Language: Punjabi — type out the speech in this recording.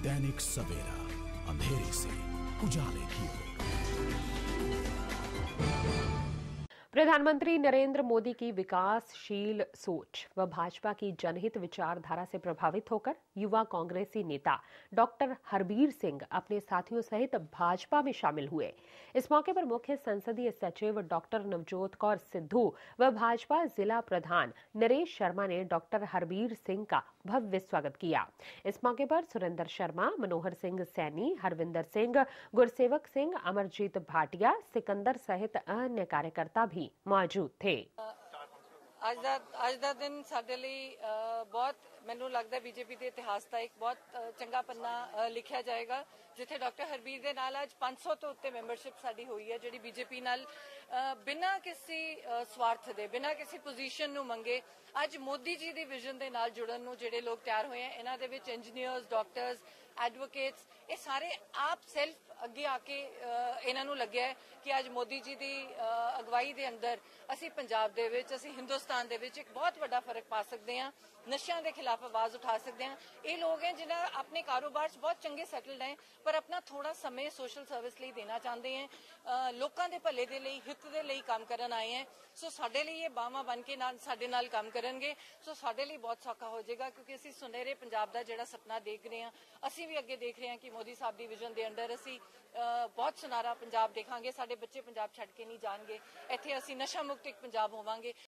दैनिक सवेरा, अंधेरे से उजाले की ओर। प्रधानमंत्री नरेंद्र मोदी की विकासशील सोच व भाजपा की जनहित विचारधारा से प्रभावित होकर युवा कांग्रेसी नेता डॉक्टर हरबीर सिंह अपने साथियों सहित भाजपा में शामिल हुए। इस मौके पर मुख्य संसदीय सचिव डॉक्टर नवजोत कौर सिद्धू व भाजपा जिला प्रधान नरेश शर्मा ने डॉक्टर हरबीर सिंह का भव्य स्वागत किया। इस मौके पर सुरेंद्र शर्मा, मनोहर सिंह सैनी, हरविंदर सिंह, गुरसेवक सिंह, अमरजीत भाटिया, सिकंदर सहित अन्य कार्यकर्ता भी मौजूद थे। ਅੱਜ ਦਾ ਦਿਨ ਸਾਡੇ ਲਈ ਬਹੁਤ ਮੈਨੂੰ ਲੱਗਦਾ ਬੀਜੇਪੀ ਦੇ ਇਤਿਹਾਸ ਦਾ ਇੱਕ ਬਹੁਤ ਚੰਗਾ ਪੰਨਾ ਲਿਖਿਆ ਜਾਏਗਾ, ਜਿੱਥੇ ਡਾਕਟਰ ਹਰਬੀਰ ਦੇ ਨਾਲ ਅੱਜ 500 ਤੋਂ ਉੱਤੇ ਮੈਂਬਰਸ਼ਿਪ ਸਾਡੀ ਹੋਈ ਹੈ, ਜਿਹੜੀ ਬੀਜੇਪੀ ਨਾਲ ਬਿਨਾਂ ਕਿਸੇ ਸਵਾਰਥ ਦੇ, ਬਿਨਾਂ ਕਿਸੇ ਪੋਜੀਸ਼ਨ ਨੂੰ ਮੰਗੇ ਅੱਜ ਮੋਦੀ ਜੀ ਦੀ ਵਿਜ਼ਨ ਦੇ ਨਾਲ ਜੁੜਨ ਨੂੰ ਜਿਹੜੇ ਲੋਕ ਤਿਆਰ ਹੋਏ ਆ। ਇਹਨਾਂ ਦੇ ਵਿੱਚ ਇੰਜੀਨੀਅਰਸ, ਡਾਕਟਰਸ, ਐਡਵੋਕੇਟਸ, ਇਹ ਸਾਰੇ ਆਪ ਸੈਲਫ ਅੱਗੇ ਆ ਕੇ ਇਹਨਾਂ ਨੂੰ ਲੱਗਿਆ ਹੈ ਕਿ ਅੱਜ ਮੋਦੀ ਜੀ ਦੀ ਅਗਵਾਈ ਦੇ ਅੰਦਰ ਅਸੀਂ ਪੰਜਾਬ ਦੇ ਵਿੱਚ, ਅਸੀਂ ਹਿੰਦੁਸਤਾਨ ਦੇ ਵਿੱਚ ਇੱਕ ਬਹੁਤ ਵੱਡਾ ਫਰਕ ਪਾ ਸਕਦੇ ਹਾਂ, ਨਸ਼ਿਆਂ ਦੇ ਖਿਲਾਫ ਆਵਾਜ਼ ਉਠਾ ਸਕਦੇ ਹਾਂ। ਇਹ ਲੋਕ ਹੈ ਜਿਨ੍ਹਾਂ ਆਪਣੇ ਕਾਰੋਬਾਰ 'ਚ ਬਹੁਤ ਚੰਗੇ ਸੈਟਲਡ ਹੈ, ਪਰ ਆਪਣਾ ਥੋੜਾ ਸਮੇਂ ਸੋਸ਼ਲ ਸਰਵਿਸ ਲਈ ਦੇਣਾ ਚਾਹੁੰਦੇ ਹੈ, ਲੋਕਾਂ ਦੇ ਭਲੇ ਦੇ ਲਈ, ਹਿੱਤ ਦੇ ਲਈ ਕੰਮ ਕਰਨ ਆਏ ਹੈ। ਸੋ ਸਾਡੇ ਲਈ ਇਹ ਬਾਹਾਂ ਬਣ ਕੇ ਨਾਲ ਸਾਡੇ ਨਾਲ ਕੰਮ ਕਰਨਗੇ। ਸੋ ਸਾਡੇ ਲਈ ਬਹੁਤ ਸੌਖਾ ਹੋ ਜਾਏਗਾ, ਕਿਉਂਕਿ ਅਸੀਂ ਸੁਨਹਿਰੇ ਪੰਜਾਬ ਦਾ ਜਿਹੜਾ ਸੁਪਨਾ ਦੇਖ ਰਹੇ ਹਾਂ, ਅਸੀਂ ਵੀ ਅੱਗੇ ਦੇਖ ਰਹੇ ਹਾਂ ਕਿ ਮੋਦੀ ਸਾਹਿਬ ਦੀ ਵਿਜ਼ਨ ਦੇ ਅੰਡਰ ਅਸੀਂ ਬਹੁਤ ਸੁਨਹਿਰਾ ਪੰਜਾਬ ਦੇਖਾਂਗੇ। ਸਾਡੇ ਬੱਚੇ ਪੰਜਾਬ ਛੱਡ ਕੇ ਨਹੀਂ ਜਾਣਗੇ, ਇੱਥੇ ਅਸੀਂ ਨਸ਼ਾ ਮੁਕਤ ਇੱਕ ਪੰਜਾਬ ਹੋਵਾਂਗੇ।